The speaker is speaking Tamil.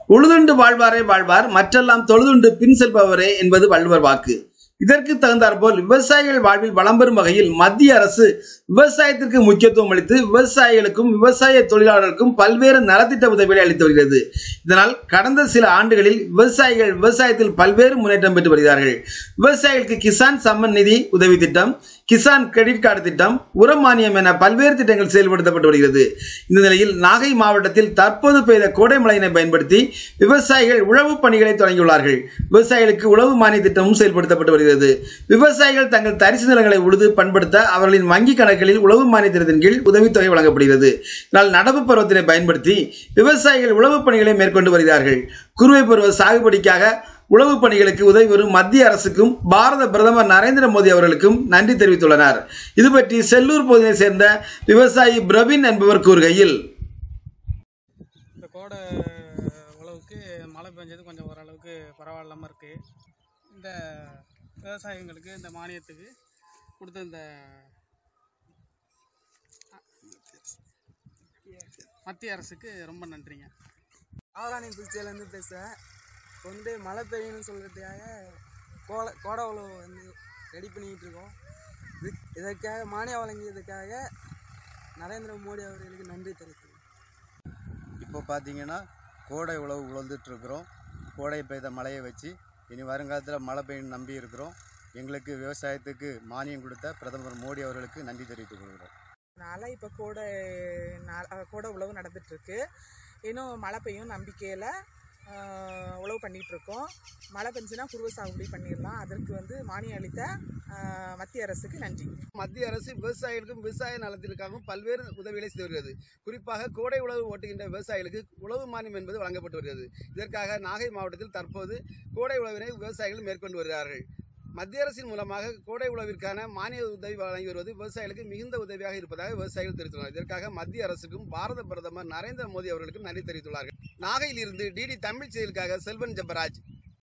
உழுதுண்டு வாழ்வாரே வாழ்வார், மற்றெல்லாம் தொழுதுண்டு பின் செல்பவரே என்பது வள்ளுவர் வாக்கு. இதற்கு தகுந்தாற்போல் விவசாயிகள் வாழ்வில் வளம் பெறும் வகையில் மத்திய அரசு விவசாயத்திற்கு முக்கியத்துவம் அளித்து விவசாயிகளுக்கும் விவசாய தொழிலாளர்களுக்கும் பல்வேறு நலத்திட்ட உதவிகளை அளித்து வருகிறது. இதனால் கடந்த சில ஆண்டுகளில் விவசாயிகள் விவசாயத்தில் பல்வேறு முன்னேற்றம் பெற்று வருகிறார்கள். விவசாயிகளுக்கு கிசான் சம்மன் நிதி உதவி திட்டம், கிசான் கிரெடிட் கார்டு திட்டம், உரம் மானியம் என பல்வேறு திட்டங்கள் செயல்படுத்தப்பட்டு வருகிறது. இந்த நிலையில் நாகை மாவட்டத்தில் தற்போது பெய்த கோடை மழையினை பயன்படுத்தி விவசாயிகள் உழவு பணிகளை தொடங்கியுள்ளார்கள். விவசாயிகளுக்கு உழவு மானிய திட்டமும் செயல்படுத்தப்பட்டு வருகிறது. விவசாயிகள் தங்கள் தரிசு நிலங்களை உழுது பண்படுத்த அவர்களின் வங்கி கணக்குகளில் உழவு மானிய திட்டத்தின் கீழ் உதவித்தொகை வழங்கப்படுகிறது. இதனால் நடப்பு பருவத்தினை பயன்படுத்தி விவசாயிகள் உழவு பணிகளை மேற்கொண்டு வருகிறார்கள். குறுவை பருவ சாகுபடிக்காக உழவு பணிகளுக்கு உதவி வரும் மத்திய அரசுக்கும் பாரத பிரதமர் நரேந்திர மோடி அவர்களுக்கும் நன்றி தெரிவித்துள்ளனர். இது பற்றி செல்லூர் பகுதியை சேர்ந்த விவசாயி பிரவீன் என்பவர் கூறுகையில், இந்த கோடை உழவுக்கு மழை பெஞ்சது கொஞ்சம் ஓரளவுக்கு பரவாயில்லாமல் இருக்கு. இந்த விவசாயிகளுக்கு இந்த மானியத்துக்கு கொடுத்த இந்த மத்திய அரசுக்கு ரொம்ப நன்றிங்க. ஆவராணி திருச்சியிலேருந்து பேசுகிறேன். இப்போ வந்து மழை பெய்யணும்னு சொல்கிறதுக்காக கோடை உழவு வந்து ரெடி பண்ணிக்கிட்டு இருக்கோம். இதற்காக மானியம் வழங்கியதுக்காக நரேந்திர மோடி அவர்களுக்கு நன்றி தெரிவிக்கிறேன். இப்போ பார்த்தீங்கன்னா கோடை உழவு உழந்துட்டுருக்குறோம். கோடை பெய்த மழையை வச்சு இனி வருங்காலத்தில் மழை பெய்யும் நம்பி இருக்கிறோம். எங்களுக்கு விவசாயத்துக்கு மானியம் கொடுத்த பிரதமர் மோடி அவர்களுக்கு நன்றி தெரிவித்துக் கொள்கிறோம். அதனால் இப்போ கோடை உழவு நடந்துகிட்ருக்கு. இன்னும் மழை பெய்யும் நம்பிக்கையில் உழவு பண்ணிகிட்ருக்கோம். மழை பெஞ்சுன்னா குறுவை சாகுபடி பண்ணிடலாம். அதற்கு வந்து மானியம் அளித்த மத்திய அரசுக்கு நன்றி. மத்திய அரசு விவசாயிகளுக்கும் விவசாய நலத்திற்காகவும் பல்வேறு உதவிகளை செய்து வருகிறது. குறிப்பாக கோடை உழவு ஓட்டுகின்ற விவசாயிகளுக்கு உழவு மானியம் என்பது வழங்கப்பட்டு வருகிறது. இதற்காக நாகை மாவட்டத்தில் தற்போது கோடை உழவினை விவசாயிகள் மேற்கொண்டு வருகிறார்கள். மத்திய அரசின் மூலமாக கோடை உழவிற்கான மானிய உதவி வழங்கி வருவது விவசாயிகளுக்கு மிகுந்த உதவியாக இருப்பதாக விவசாயிகள் தெரிவித்துள்ளனர். இதற்காக மத்திய அரசுக்கும் பாரத பிரதமர் நரேந்திர மோடி அவர்களுக்கும் நன்றி தெரிவித்துள்ளார்கள். நாகையில் இருந்து டிடி தமிழ் செய்திகளுக்காக செல்வன் ஜெபராஜ்.